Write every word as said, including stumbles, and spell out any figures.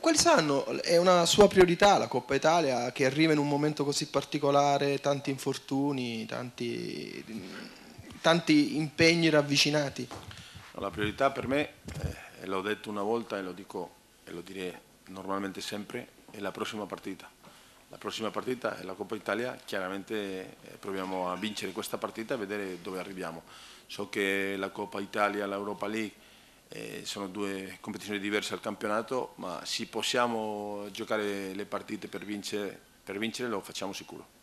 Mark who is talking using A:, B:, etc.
A: quali saranno, è una sua priorità la Coppa Italia che arriva in un momento così particolare, tanti infortuni, tanti, tanti impegni ravvicinati?
B: La priorità per me, eh, e l'ho detto una volta e lo dico e lo direi normalmente sempre, è la prossima partita. La prossima partita è la Coppa Italia, chiaramente eh, proviamo a vincere questa partita e vedere dove arriviamo. So che la Coppa Italia e l'Europa League eh, sono due competizioni diverse al campionato, ma se possiamo giocare le partite per vincere, per vincere lo facciamo sicuro.